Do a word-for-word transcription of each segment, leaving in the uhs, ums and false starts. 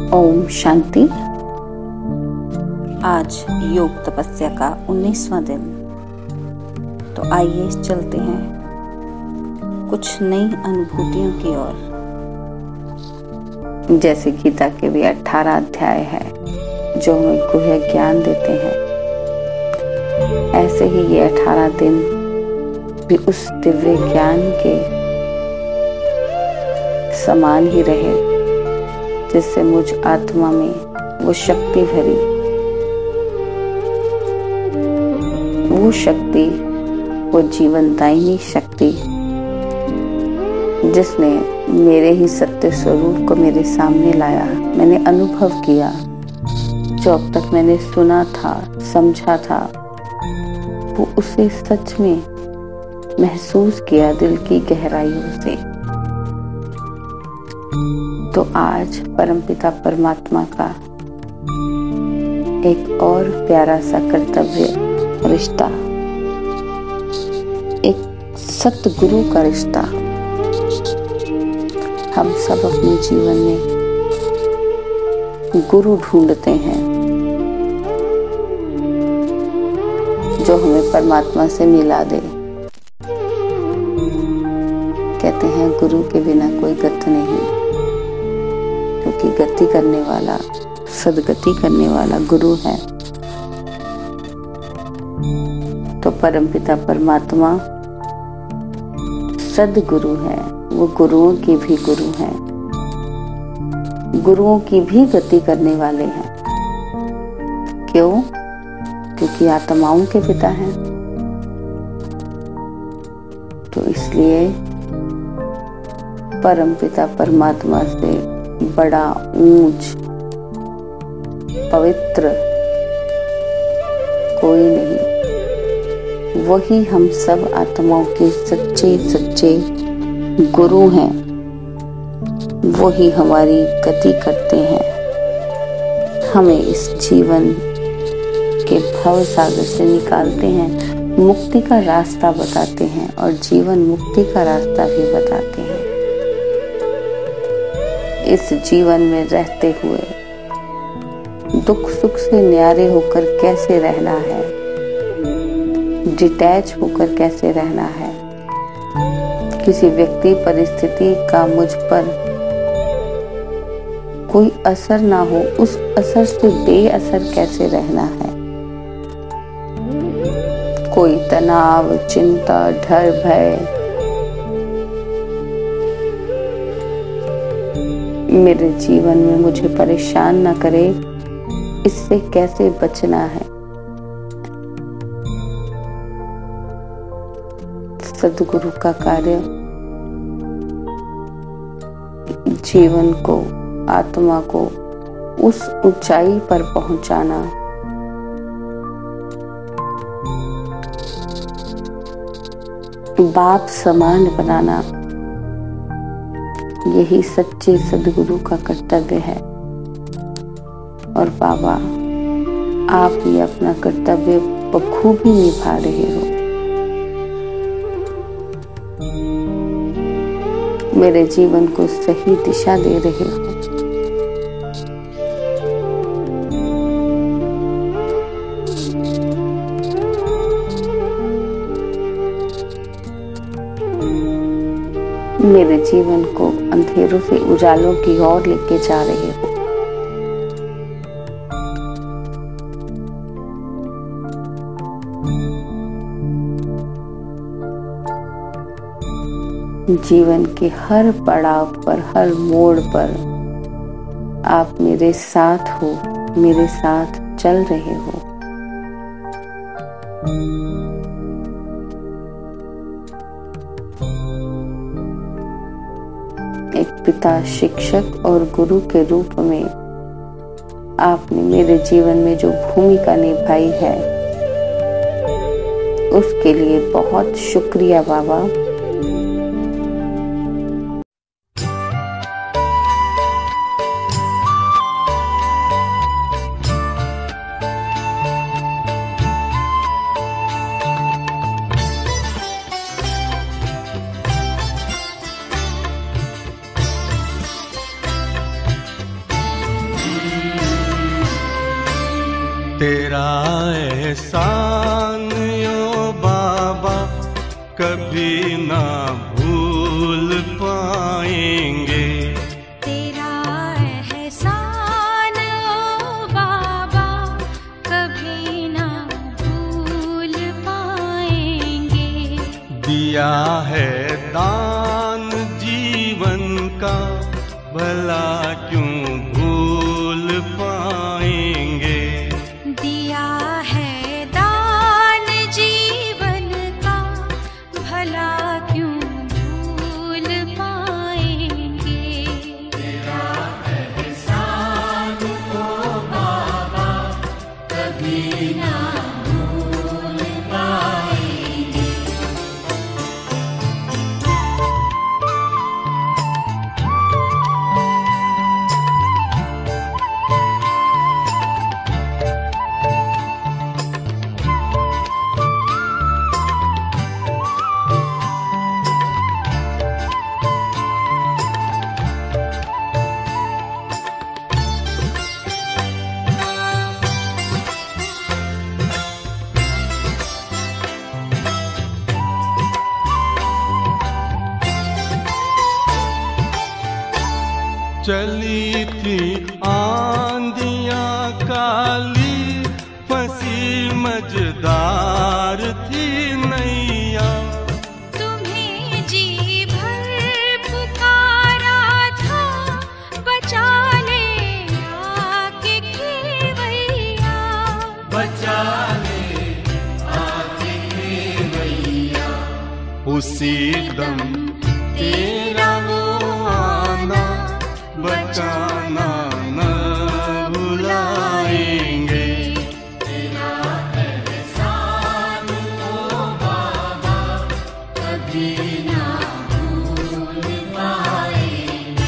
ओम शांति। आज योग तपस्या का उन्नीसवां दिन। तो आइए चलते हैं कुछ नई अनुभूतियों की ओर। जैसे गीता के भी अठारह अध्याय है जो हमें गुह्य ज्ञान देते हैं, ऐसे ही ये अठारह दिन भी उस दिव्य ज्ञान के समान ही रहे, जिससे मुझ आत्मा में वो शक्ति भरी, वो शक्ति, वो जीवनदायिनी शक्ति जिसने मेरे ही सत्य स्वरूप को मेरे सामने लाया। मैंने अनुभव किया, जो अब तक मैंने सुना था, समझा था, वो उसे सच में महसूस किया दिल की गहराइयों से। तो आज परमपिता परमात्मा का एक और प्यारा सा कर्तव्य रिश्ता, एक सतगुरु का रिश्ता। हम सब अपने जीवन में गुरु ढूंढते हैं जो हमें परमात्मा से मिला दे। कहते हैं गुरु के बिना कोई गति नहीं, क्योंकि गति करने वाला, सदगति करने वाला गुरु है। तो परमपिता परमात्मा सदगुरु है, वो गुरुओं की भी गुरु हैं, गुरुओं की भी गति करने वाले हैं। क्यों? क्योंकि आत्माओं के पिता हैं। तो इसलिए परमपिता परमात्मा से बड़ा, ऊंच, पवित्र कोई नहीं। वही हम सब आत्माओं के सच्चे सच्चे गुरु हैं। वही हमारी गति करते हैं, हमें इस जीवन के भव सागर से निकालते हैं, मुक्ति का रास्ता बताते हैं और जीवन मुक्ति का रास्ता भी बताते हैं। इस जीवन में रहते हुए दुख सुख से न्यारे होकर कैसे रहना है, डिटैच होकर कैसे रहना है, किसी व्यक्ति परिस्थिति का मुझ पर कोई असर ना हो, उस असर से बेअसर कैसे रहना है। कोई तनाव, चिंता, डर, भय मेरे जीवन में मुझे परेशान ना करे, इससे कैसे बचना है। सद्गुरु का कार्य जीवन को, आत्मा को उस ऊंचाई पर पहुंचाना, बाप समान बनाना, यही सच्चे सद्गुरु का कर्तव्य है। और बाबा, आप ये अपना कर्तव्य बखूबी निभा रहे हो। मेरे जीवन को सही दिशा दे रहे हो। मेरे जीवन को अंधेरों से उजालों की ओर लेके जा रहे हो। जीवन के हर पड़ाव पर, हर मोड़ पर आप मेरे साथ हो, मेरे साथ चल रहे हो। एक पिता, शिक्षक और गुरु के रूप में आपने मेरे जीवन में जो भूमिका निभाई है, उसके लिए बहुत शुक्रिया बाबा। तेरा एहसान यो बाबा कभी ना भूल पाएंगे। तेरा एहसान ओ बाबा कभी ना भूल पाएंगे। दिया है दान जीवन का भला क्यों भूल पाएंगे। दिया है दान जीवन का भला क्यों भूल पाएंगे। तेरा एहसान ओ बाबा कभी ना भूल पाएंगे। चली थी आंधियां काली फंसी मझदार थी नैया। तुम्हें जी भर पुकारा था बचा ले आके खेवैया। बचा ले आके खेवैया। उसी दम तेरा वो आना बचाना न भुलाएंगे। तेरा एहसान ओ बाबा कभी ना भूल पाएंगे।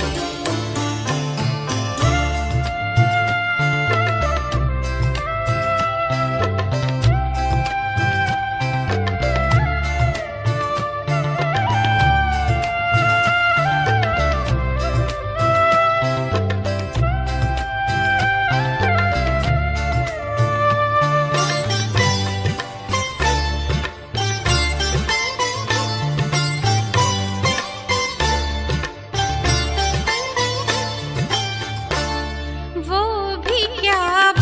वो भी क्या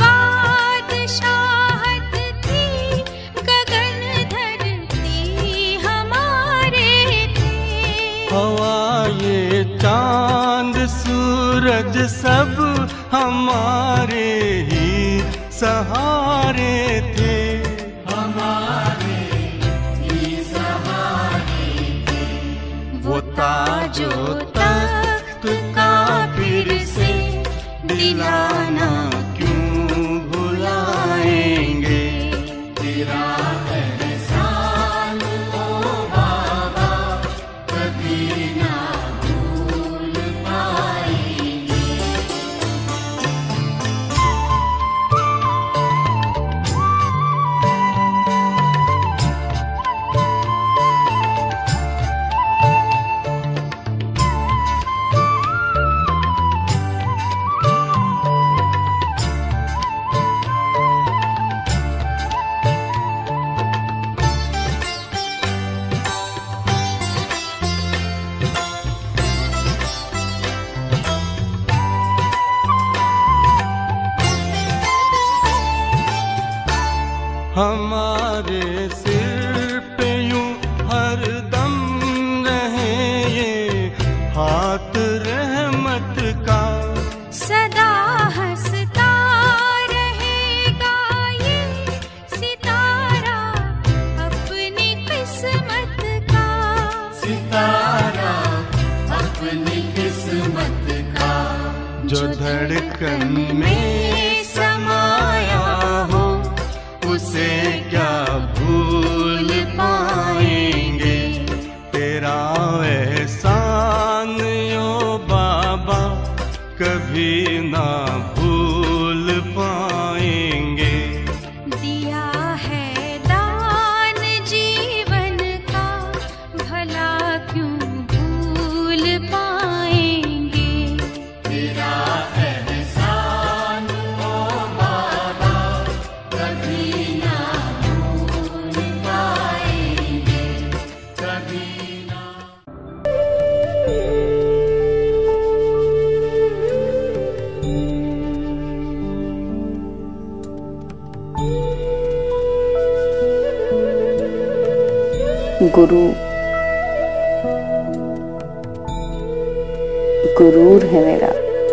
बादशाहत थी गगन धरती हमारे थे। हवा ये चांद सूरज सब हमारे ही सहारे थे। हमारे ही सहारे थे। वो ताजो तख्त का फिर से दिलाना क्यों भुलाएंगे। तेरा एहसान ओ बाबा कभी ना भूल पाएंगे। हमारे सिर पे यूं हरदम रहे ये हाथ रहमत का। सदा हंसता रहेगा ये सितारा अपनी किस्मत का। सितारा अपनी किस्मत का। जो धड़कन में समाया हो उसे क्या भूल पाएंगे। तेरा एहसान यो बाबा कभी ना भूल पाएंगे। दिया है दान जीवन का भला क्यों भूल पाएंगे। तेरा एहसान गुरु गुरूर है मेरा।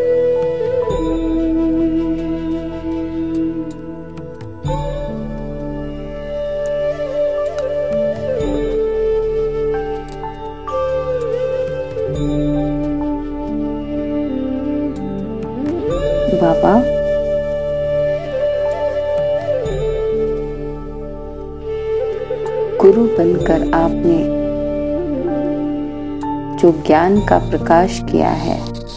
बाबा, गुरु बनकर आपने जो ज्ञान का प्रकाश किया है,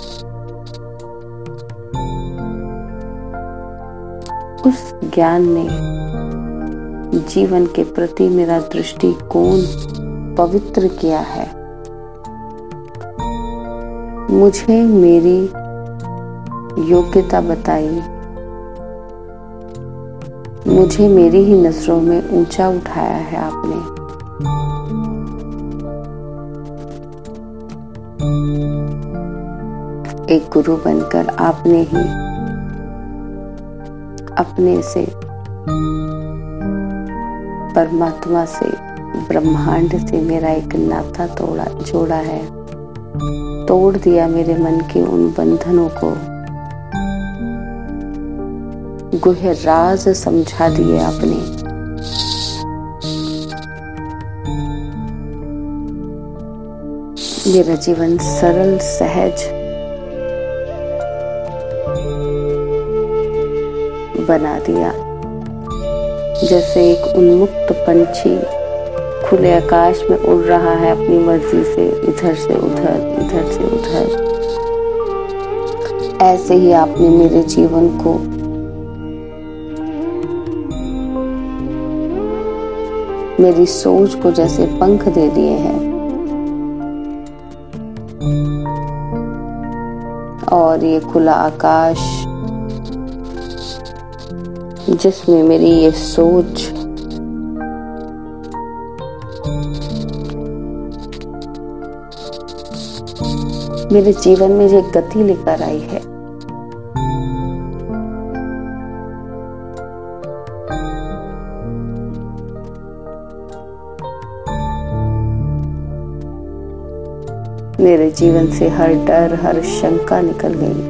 उस ज्ञान ने जीवन के प्रति मेरा दृष्टिकोण पवित्र किया है। मुझे मेरी योग्यता बताई, मुझे मेरी ही नजरों में ऊंचा उठाया है आपने। एक गुरु बनकर आपने ही अपने से, परमात्मा से, ब्रह्मांड से मेरा एक नाता तोड़ा जोड़ा है, तोड़ दिया मेरे मन के उन बंधनों को, गुह्य राज समझा दिए आपने। मेरा जीवन सरल सहज बना दिया, जैसे एक उन्मुक्त पंछी खुले आकाश में उड़ रहा है अपनी मर्जी से, इधर से उधर, इधर से उधर। ऐसे ही आपने मेरे जीवन को मेरी सोच को जैसे पंख दे दिए हैं, और ये खुला आकाश जिसमें मेरी ये सोच मेरे जीवन में ये गति लेकर आई है। मेरे जीवन से हर डर, हर शंका निकल गई।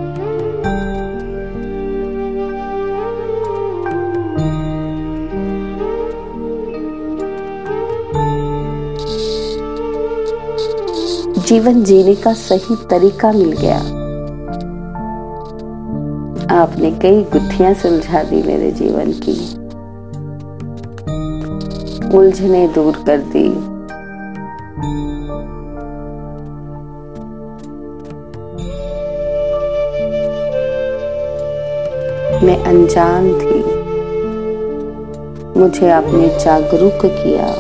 जीवन जीने का सही तरीका मिल गया। आपने कई गुत्थियां सुलझा दी मेरे जीवन की, उलझने दूर कर दी। मैं अनजान थी, मुझे आपने जागरूक किया।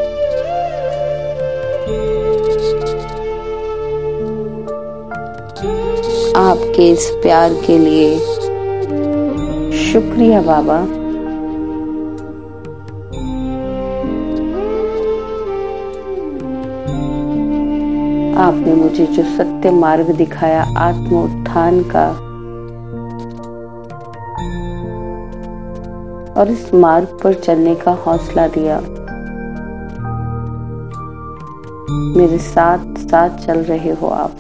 आपके इस प्यार के लिए शुक्रिया बाबा। आपने मुझे जो सत्य मार्ग दिखाया आत्मोत्थान का, और इस मार्ग पर चलने का हौसला दिया। मेरे साथ साथ चल रहे हो आप।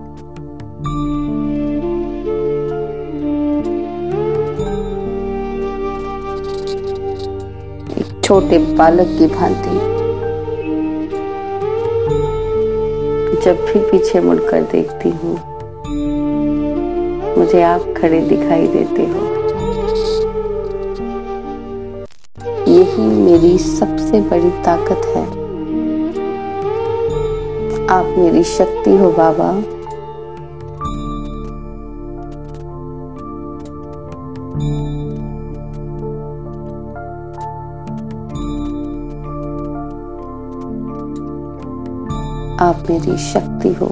छोटे बालक की भांति जब भी पीछे मुड़कर देखती हूँ, मुझे आप खड़े दिखाई देते हो। यही मेरी सबसे बड़ी ताकत है। आप मेरी शक्ति हो बाबा। आप मेरी शक्ति हो।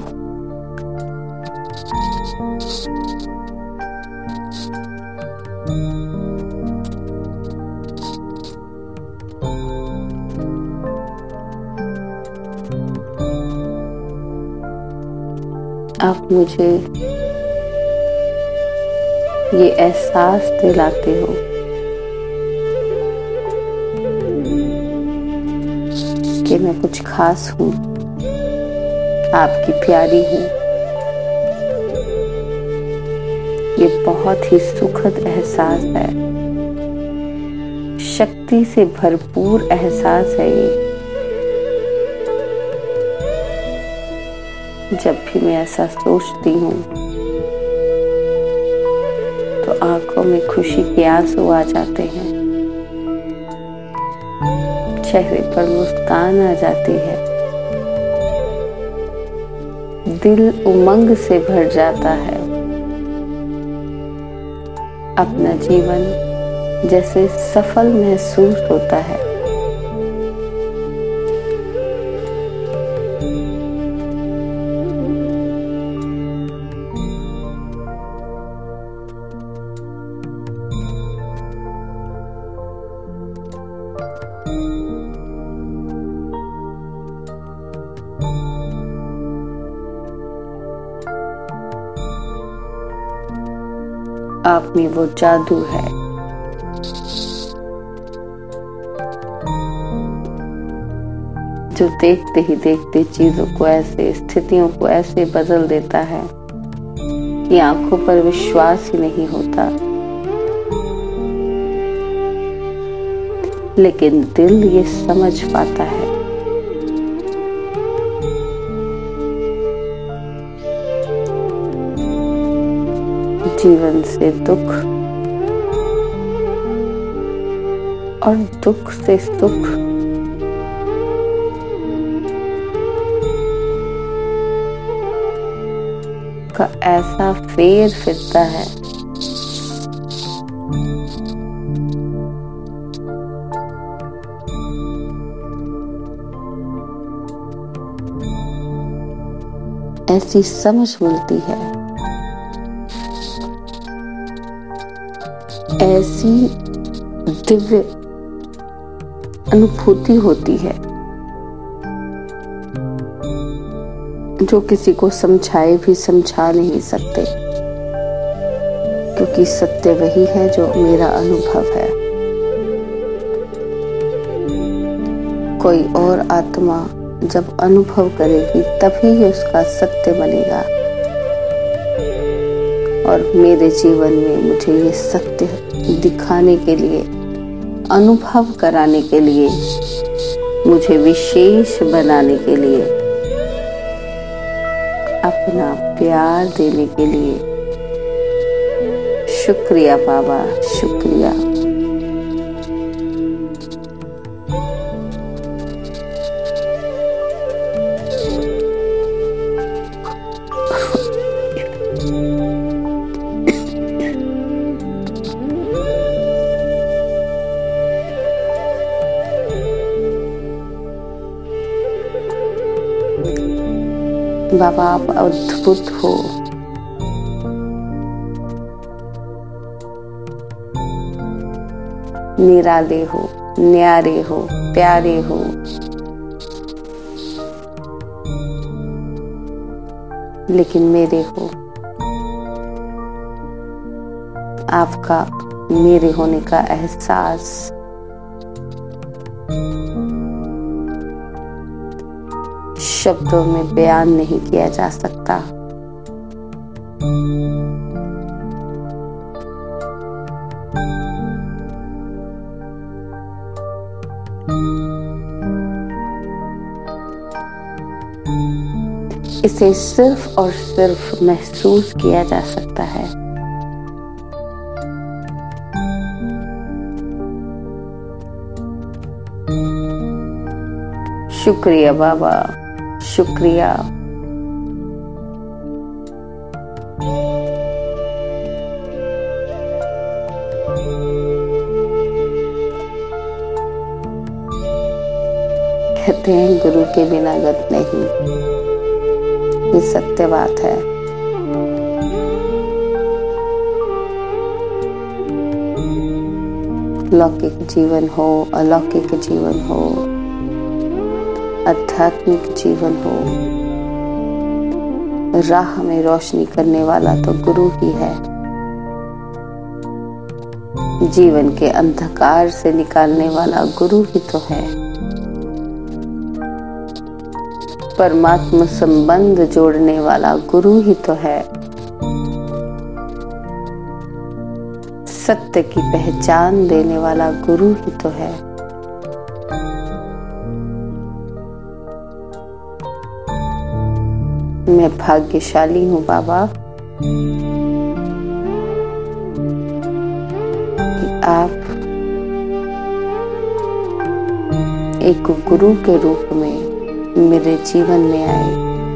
आप मुझे ये एहसास दिलाते हो कि मैं कुछ खास हूँ, आपकी प्यारी हूँ। ये बहुत ही सुखद एहसास है, शक्ति से भरपूर एहसास है ये। जब भी मैं ऐसा सोचती हूँ तो आंखों में खुशी के आंसू आ जाते हैं, चेहरे पर मुस्कान आ जाती है, दिल उमंग से भर जाता है। अपना जीवन जैसे सफल महसूस होता है। आप में वो जादू है, जो देखते ही देखते चीजों को ऐसे, स्थितियों को ऐसे बदल देता है कि आंखों पर विश्वास ही नहीं होता। लेकिन दिल ये समझ पाता है। जीवन से दुख और दुख से सुख का ऐसा फेर फिरता है, ऐसी समझ मिलती है, ऐसी दिव्य अनुभूति होती है जो किसी को समझाए भी समझा नहीं सकते, क्योंकि सत्य वही है जो मेरा अनुभव है। कोई और आत्मा जब अनुभव करेगी तभी उसका सत्य बनेगा, और मेरे जीवन में मुझे ये सत्य दिखाने के लिए, अनुभव कराने के लिए, मुझे विशेष बनाने के लिए, अपना प्यार देने के लिए शुक्रिया बाबा, शुक्रिया। बाबा आप अद्भुत हो, निराले हो, न्यारे हो, प्यारे हो। लेकिन मेरे हो, आपका मेरे होने का एहसास शब्दों में बयान नहीं किया जा सकता। इसे सिर्फ और सिर्फ महसूस किया जा सकता है। शुक्रिया बाबा, शुक्रिया। कहते हैं गुरु के बिना गत नहीं, ये सत्य बात है। लौकिक जीवन हो, अलौकिक जीवन हो, आध्यात्मिक जीवन हो, राह में रोशनी करने वाला तो गुरु ही है। जीवन के अंधकार से निकालने वाला गुरु ही तो है। परमात्मा संबंध जोड़ने वाला गुरु ही तो है। सत्य की पहचान देने वाला गुरु ही तो है। मैं भाग्यशाली हूँ बाबा कि आप एक गुरु के रूप में मेरे जीवन में आए।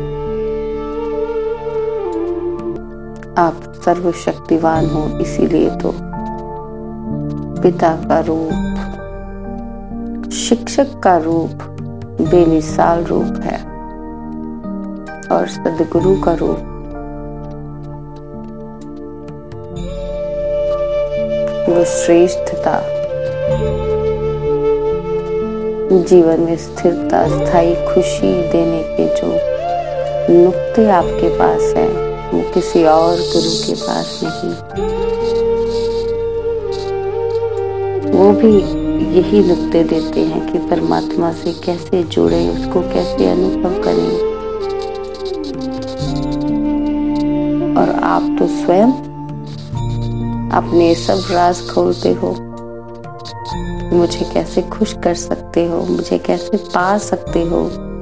आप सर्वशक्तिवान हो, इसीलिए तो पिता का रूप, शिक्षक का रूप बेमिसाल रूप है और सद्गुरु का रूप वो श्रेष्ठता, जीवन में स्थिरता, स्थायी खुशी देने के जो नुक्ते आपके पास हैं वो किसी और गुरु के पास नहीं। वो भी यही नुक्ते देते हैं कि परमात्मा से कैसे जुड़े, उसको कैसे अनुभव करें। और आप तो स्वयं अपने सब राज खोलते हो। मुझे कैसे खुश कर सकते हो, मुझे कैसे पा सकते हो।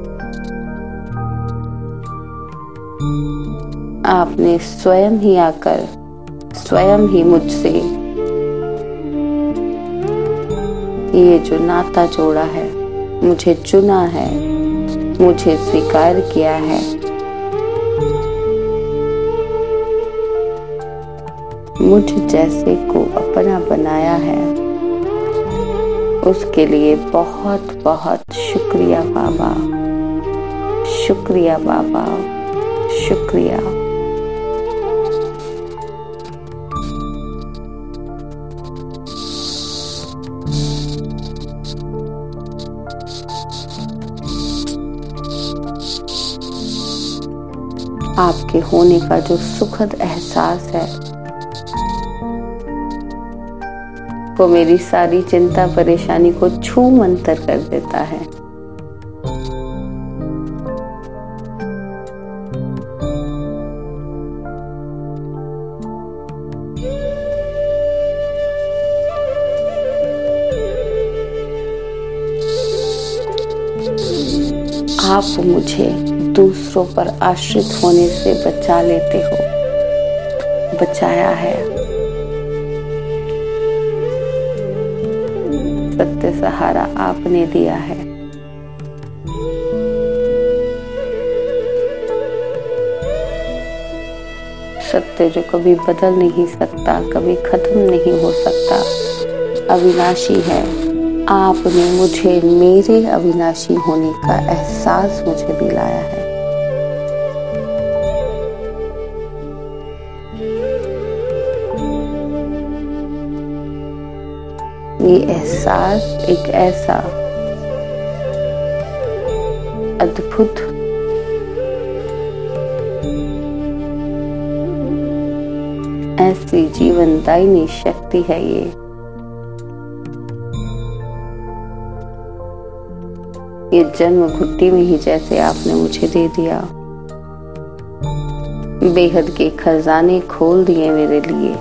आपने स्वयं ही आकर स्वयं ही मुझसे ये जो नाता जोड़ा है, मुझे चुना है, मुझे स्वीकार किया है। मुझ जैसे को अपना बनाया है, उसके लिए बहुत बहुत शुक्रिया बाबा, शुक्रिया बाबा, शुक्रिया। आपके होने का जो सुखद एहसास है वो मेरी सारी चिंता परेशानी को छू मंतर कर देता है। आप मुझे दूसरों पर आश्रित होने से बचा लेते हो, बचाया है। सत्य सहारा आपने दिया है। सत्य जो कभी बदल नहीं सकता, कभी खत्म नहीं हो सकता, अविनाशी है। आपने मुझे मेरे अविनाशी होने का एहसास मुझे दिलाया है। ये एहसास एक ऐसा अद्भुत ऐसी जीवनदायिनी शक्ति है। ये ये जन्म घुट्टी में ही जैसे आपने मुझे दे दिया, बेहद के खजाने खोल दिए मेरे लिए।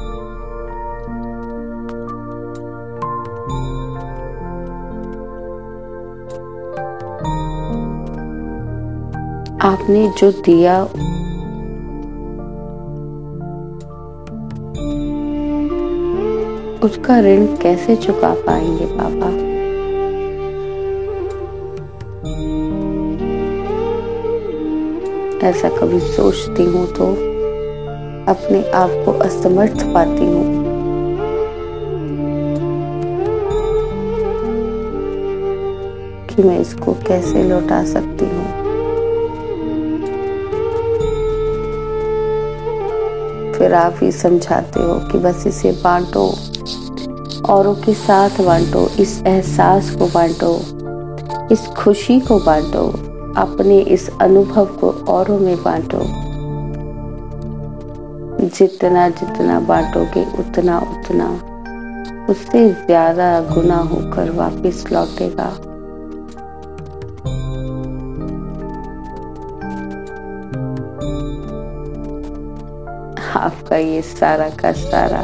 आपने जो दिया उसका ऋण कैसे चुका पाएंगे बाबा। ऐसा कभी सोचती हूँ तो अपने आप को असमर्थ पाती हूँ। कि मैं इसको कैसे लौटा सकती हूँ। फिर आप ही समझाते हो कि बस इसे बांटो, औरों के साथ बांटो, इस एहसास को बांटो, इस खुशी को बांटो, अपने इस अनुभव को औरों में बांटो। जितना जितना बांटोगे उतना उतना उससे ज्यादा गुना होकर वापस लौटेगा। आपका ये सारा का सारा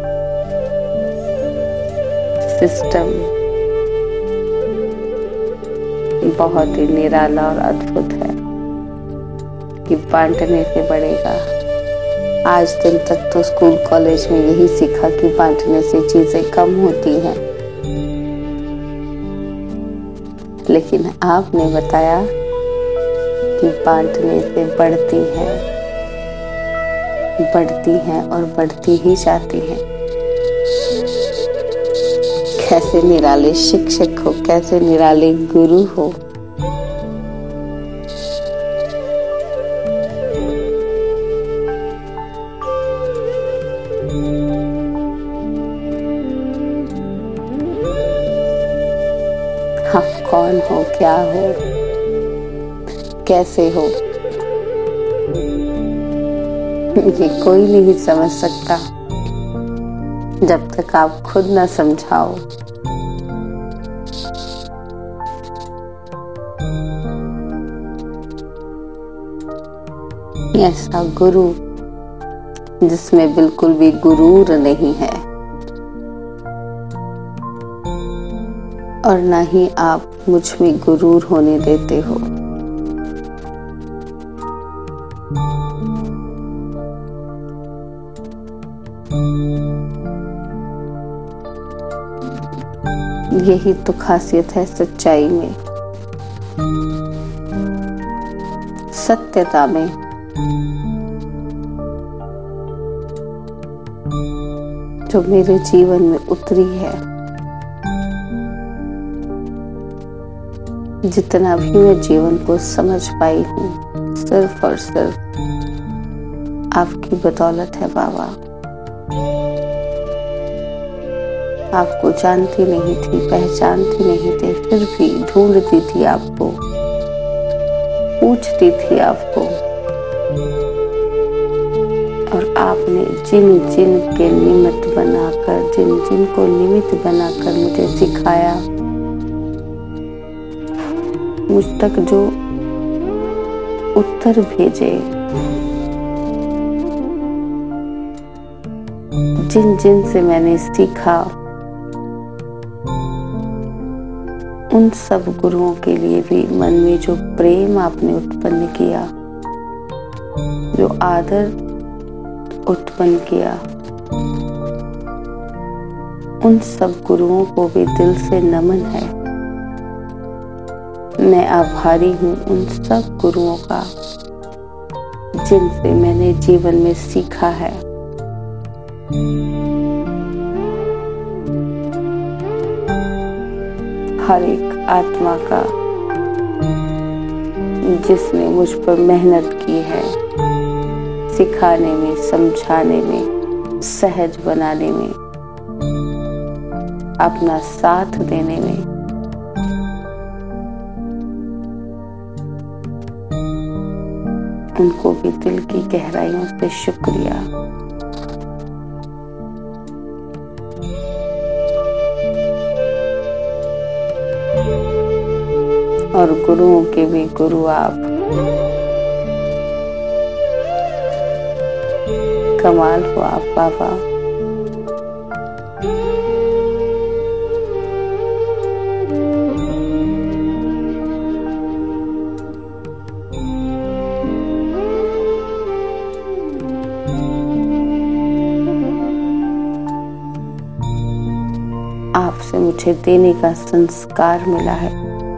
सिस्टम बहुत ही निराला और अद्भुत है कि बांटने से बढ़ेगा। आज दिन तक तो स्कूल कॉलेज में यही सीखा कि बांटने से चीजें कम होती हैं, लेकिन आपने बताया कि बांटने से बढ़ती हैं, बढ़ती हैं और बढ़ती ही जाती हैं। कैसे निराले शिक्षक हो, कैसे निराले गुरु हो। आप कौन हो, क्या हो, कैसे हो, ये कोई नहीं समझ सकता जब तक आप खुद न समझाओ। ऐसा गुरु जिसमें बिल्कुल भी गुरूर नहीं है और ना ही आप मुझ में गुरूर होने देते हो। यही तो खासियत है सच्चाई में, सत्यता में। जो मेरे जीवन में उतरी है, जितना भी मैं जीवन को समझ पाई हूँ, सिर्फ और सिर्फ आपकी बदौलत है बाबा। आपको जानती नहीं थी, पहचानती नहीं थी, फिर भी ढूंढती थी आपको, पूछती थी आपको, और आपने जिन जिन के निमित्त बनाकर, जिन जिन को निमित्त बनाकर मुझे सिखाया, मुझ तक जो उत्तर भेजे, जिन जिन से मैंने सीखा, उन सब गुरुओं के लिए भी मन में जो प्रेम आपने उत्पन्न किया, जो आदर उत्पन्न किया, उन सब गुरुओं को भी दिल से नमन है। मैं आभारी हूँ उन सब गुरुओं का जिनसे मैंने जीवन में सीखा है। हर एक आत्मा का जिसने मुझ पर मेहनत की है, सिखाने में, समझाने में, सहज बनाने में, अपना साथ देने में। उनको भी दिल की गहराइयों से शुक्रिया। और गुरुओं के भी गुरु आप। कमाल हो आप बाबा। आपसे मुझे देने का संस्कार मिला है।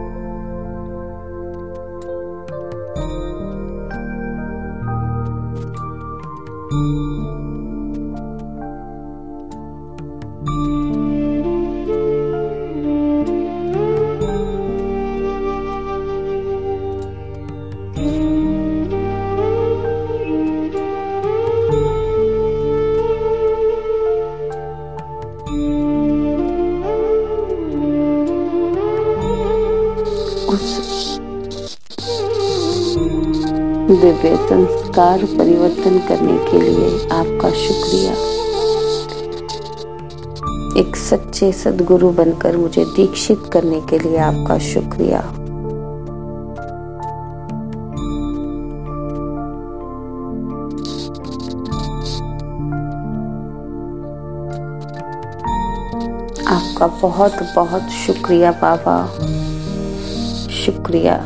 दिव्य संस्कार परिवर्तन करने के लिए आपका शुक्रिया। एक सच्चे सद्गुरु बनकर मुझे दीक्षित करने के लिए आपका शुक्रिया। आपका बहुत बहुत शुक्रिया बाबा, शुक्रिया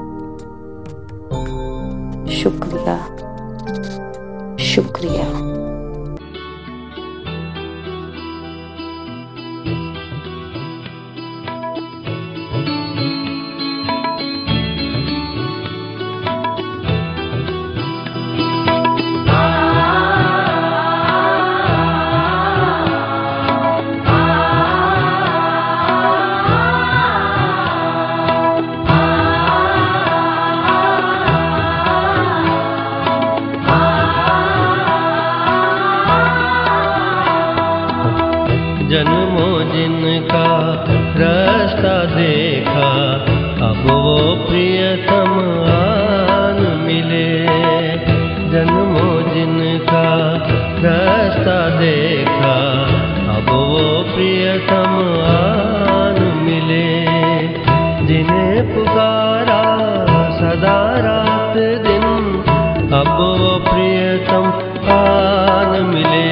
शुक्रिया शुक्रिया। जन्मों जिनका रास्ता देखा, अब वो प्रियतम आन मिले। जन्मों जिनका रास्ता देखा, अब वो प्रियतम आन मिले। जिन्हें पुकारा सदा रात दिन, अब वो प्रियतम आन मिले।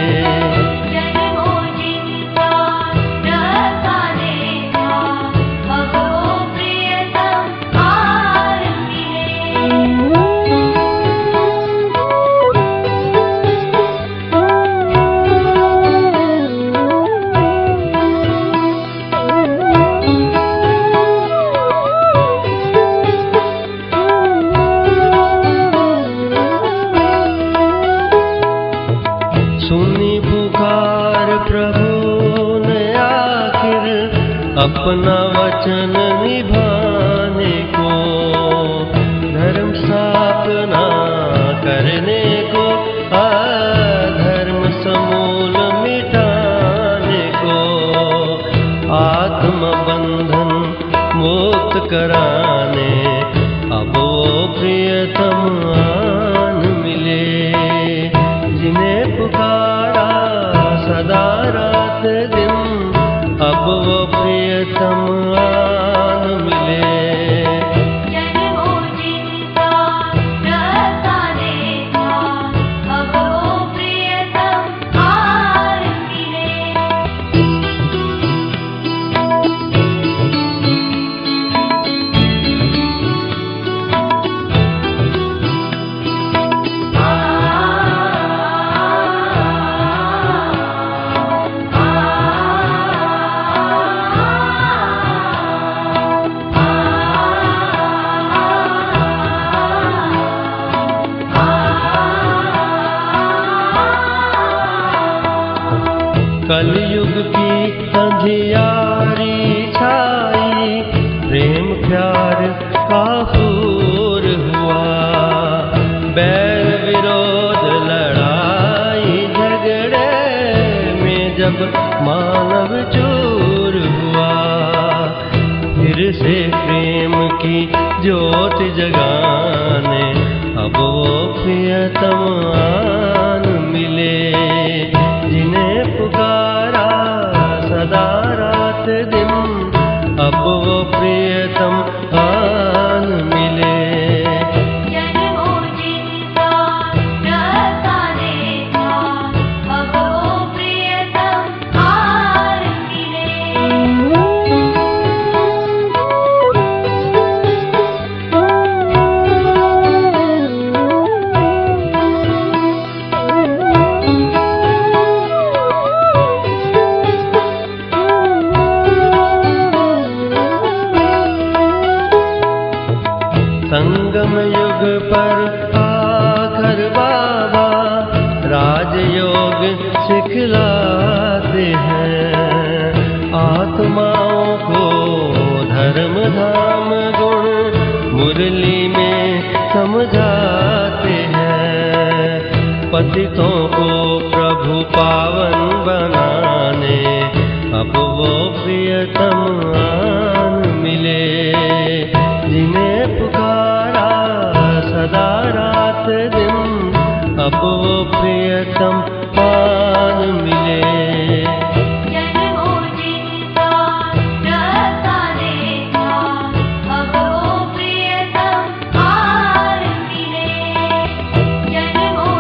सुनी पुकार प्रभु ने आखिर, अपना वचन निभाने को। धर्म स्थापना करने को, अधर्म समूल मिटाने को। आत्म बंधन मुक्त कराने, अब वो प्रियतम आन मिले। जिन्हें पुकारा सदा रात दिन, अब वो प्रियतम आन मिले। कलयुग की अंधियारी छाई, प्रेम प्यार का फूर हुआ। बैर विरोध लड़ाई झगड़े में जब मानव चूर हुआ। फिर से प्रेम की ज्योत जगाने, अब वो प्रियतम आन मिले। जिन्हें पुकारा सदा रात दिन, अब वो प्रियतम आन मिले। संगम युग पर आकर बाबा राजयोग सिखलाते हैं। आत्माओं को धर्म धाम गुण मुरली में समझाते हैं। पतितों को प्रभु पावन बनाने, अब वो प्रियतम आन मिले। जिन्हें पुकारा सदा रात दिन, अब वो प्रियतम आन मिले।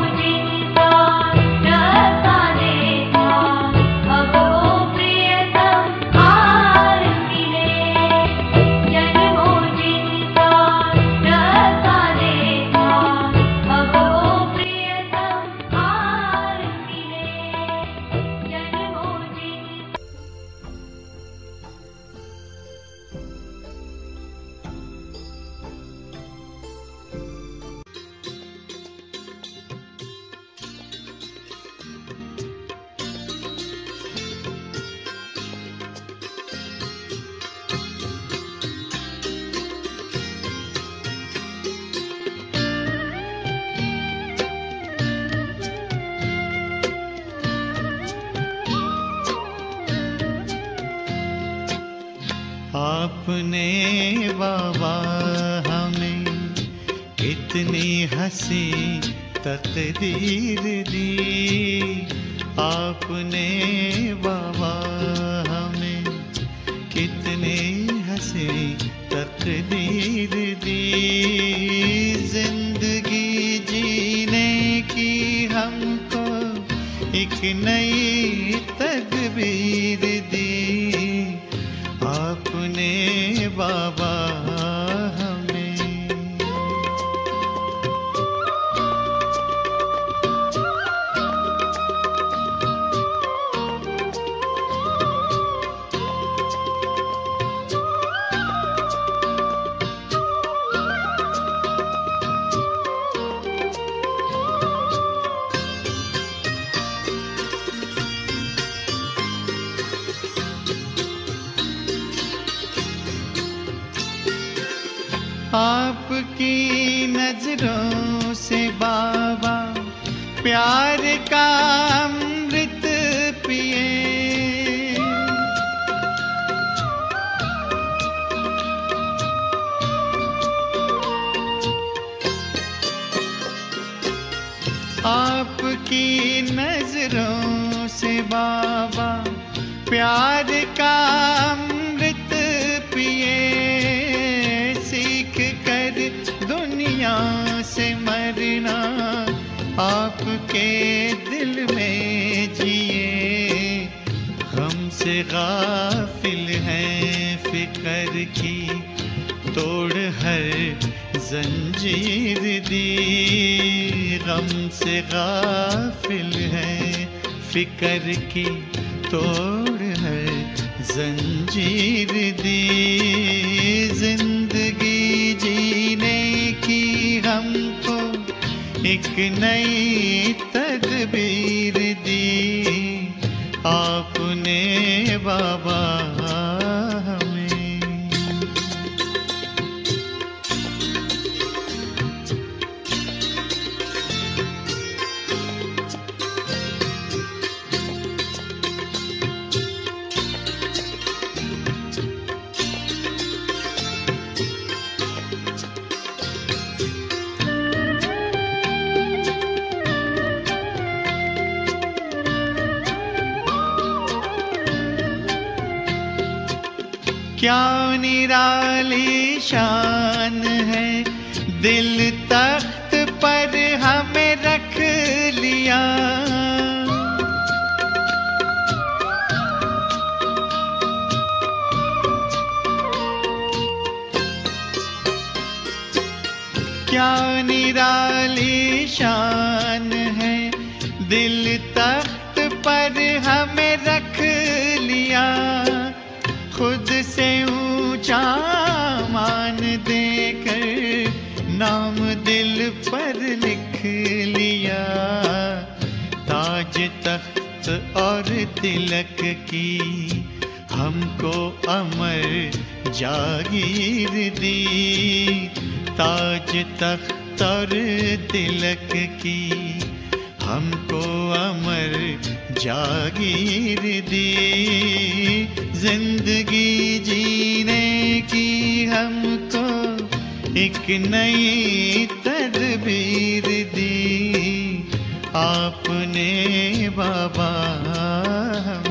जन्मों जिनका रास्ता देखा, अब वो प्रियतम आपने बाबा हमें कितनी हंसी तकदीर दी, आपने बाबा हमें कितनी हंसी तकदीर दी। जिंदगी जीने की हमको एक नई तदबीर दी, आपने बाबा हमें। आपकी नजरों से बाबा प्यार का अमृत पिए, आपकी नजरों से बाबा प्यार का अमृत पिए। सीख कर दुनिया से मरना आपके दिल में जिए। हमसे गाफिल हैं फिक्र की तोड़ हर जंजीर दी, गम से गाफिल हैं फिक्र की तोड़ हर जंजीर दी। जिंदगी जीने की हमको एक नई तदबीर दी, आपने बाबा हमें। क्या निराली शान है, दिल तख्त पर हमें रख लिया। क्या निराली शान है, दिल तख्त पर हमें रख लिया। खुद से ऊंचा मान देकर नाम दिल पर लिख लिया। ताज तख्त और तिलक की हमको अमर जागीर दी, ताज तख्त और तिलक की हमको अमर जागीर दी। जिंदगी जीने की हमको एक नई तदबीर दी, आपने बाबा